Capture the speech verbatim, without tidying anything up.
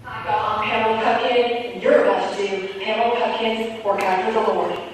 Hi, y'all. I'm Pamela Pupkin, and you're about to do Pamela Pupkin's Work After the Lord.